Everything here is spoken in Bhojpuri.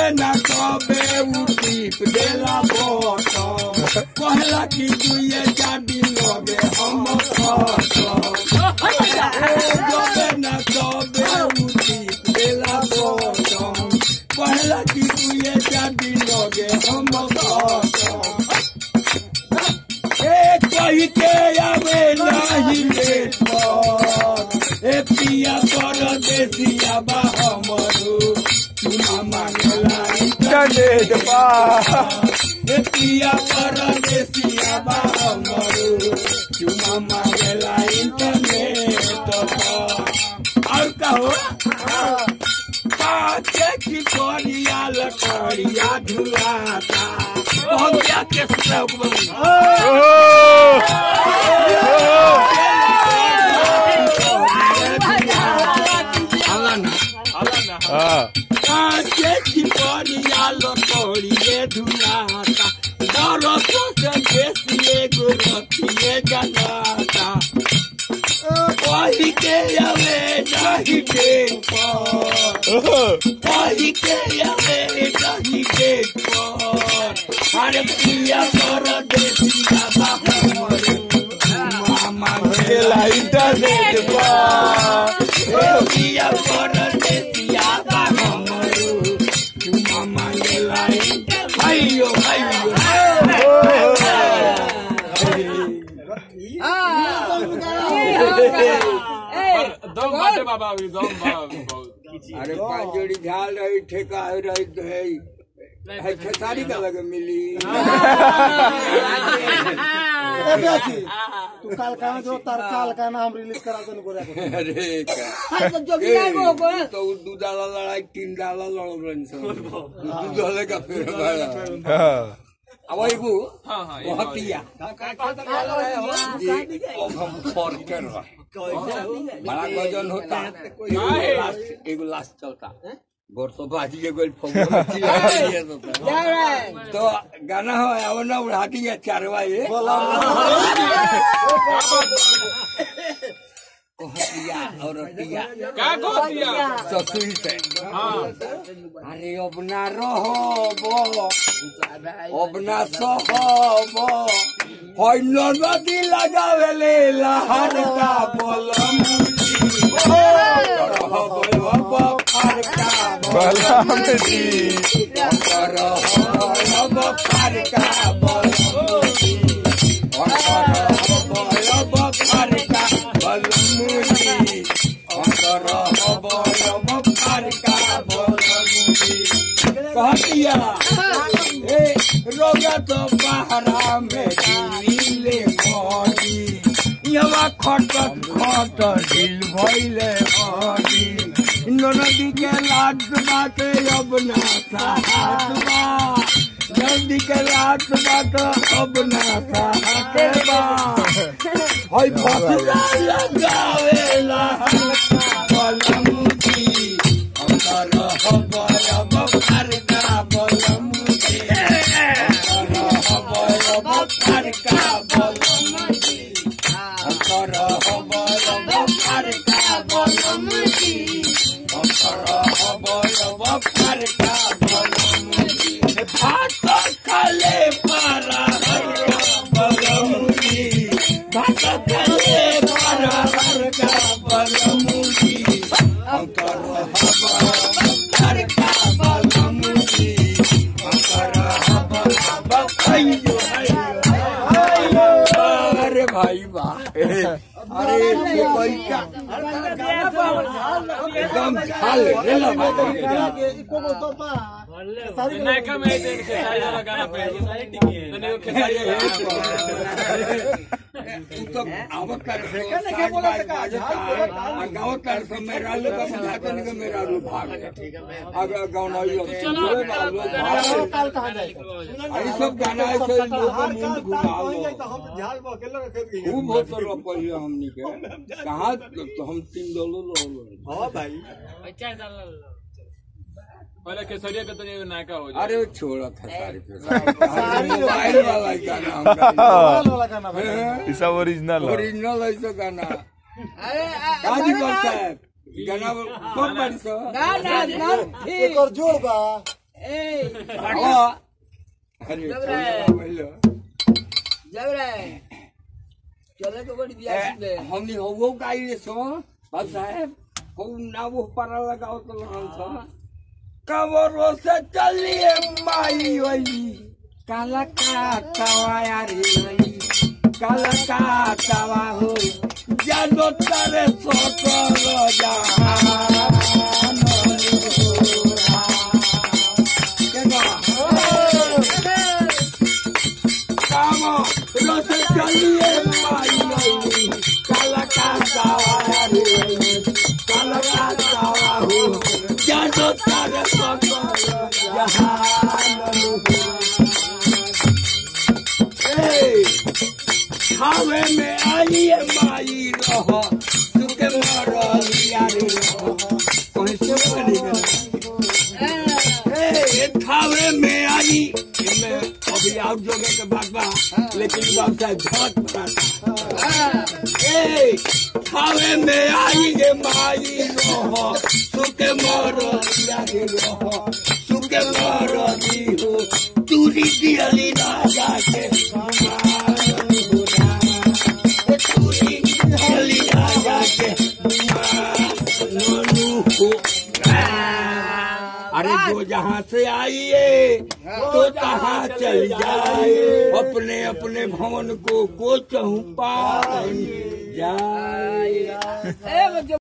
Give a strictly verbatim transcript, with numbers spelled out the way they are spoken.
ना कबे उठीप देला बटम कहला कि दुए जादी लगे हम जबे ना कबे उठीप देला बटम कहला कि दुए जादी लगे हम कही के आवे नहीं लेट ए पिया परदेसिया बा हमरो चुमा मांगला इंटरनेट बा ए पिया परदेसिया बा हमरो चुमा मांगला इंटरनेट बा और कहो पाचे की कोरिया लकड़िया झुलाता हम क्या के सुनाओ पाचे की कोरिया लकड़िया झुलाता दरसों से बेसी एगो रखिए जनाता कही के आवे नहीं देख कही के आवे नहीं देख अरे पिया परदेसिया बा हमरो मामा गेला इंटरनेट बा पिया परदेसिया बा हमरो मामा गेला इंटरनेट भाइयो भाइयो दम बाटे बाबा दम बाबा अरे पांजोड़ी झाल रही ठेका रही तो है है खेसारी का लगे मिली तू काल का जो तार काल का नाम रिलीज करा दो गोरा अरे का तो दू डाला लड़ाई तीन डाला लड़ रही सब दू डाले का फिर बड़ा अब एगो हतिया जी अब हम फॉर कर रहा बड़ा गजन होता एगो लास्ट चलता गोर तो बाजी के गोल तो गाना हो अब ना उड़ाती है चारवा ये कोहतिया और टिया क्या कोहतिया ससुरी से अरे अब ना रहो बो अब ना सहो बो होय नदी लगावे ले लहर का बोलम रहो बोल फर का बोलम जी रहो अब फर का बोलम जी रहो बोल फर का बलमुजी अंतर बलम फर का बलमुजी कहतिया ए रोगा तो पहरा में दिले मोदी यवा खट खट दिल भइले मोदी नदी के लाट बाटे अब ना साहत बा नदी के लाट बाटे अब ना साहत बा होय फसला लगावेला बलमुजी अंतर हबयब फर का बलमुजी अंतर हबयब फर का बलमुजी अंतर हबयब फर का बलमुजी अंतर हबयब फर का बलमुजी भात खाले पारा बलमुजी भात खाले पारा का बलमुजी अंतर हबयब फर का बलमुजी अंतर हबयब खइयो अरे भाई वाह अरे ये कोई क्या एकदम झाल रेला नायका में देख खेसारी वाला गाना पे तो नहीं खेसारी तो आवक कर गाँव कर सब मेरा लोग बुझाते नहीं मेरा रूप भाग अगर गाँव नहीं ये सब गाना ऐसे लोग मुंड घुमा खूब होता रहा पहले हमनी के कहाँ तो हम तीन डॉलर हाँ भाई पहले खेसरिया का तो नहीं नायका हो जाए अरे छोड़ा खेसारी मोबाइल वाला गाना ये सब ओरिजिनल ओरिजिनल ऐसा गाना गाजी कौन साहब गाना कब बड़ी सो एक और जोड़ बा अरे जब रे चले तो बड़ी दिया दे हमनी हो गाई सो बात साहब हो ना वो पारा लगाओ तो हम सो कवरो से चलिए माई वही काला काटावा यारी वही काला काटावा हो जानो तारे सोतो जा चलिए माई काला काटावा काला काटावा हो जानो तारे सोतो खावे में आइए माई रहो सुके मरो यारी रहो कैसे बनेगा खावे में आई मैं अभी आउट जोगे के बाबा लेकिन बाबा झट पड़ा ए खावे में आई गे माई रहो सुके मरो यारी रहो सुके मरो दी हो तूरी दियली ना जाके अरे जो जहाँ से आइए तो तहाँ चल जाए अपने अपने भवन को को चहु पाए जाए।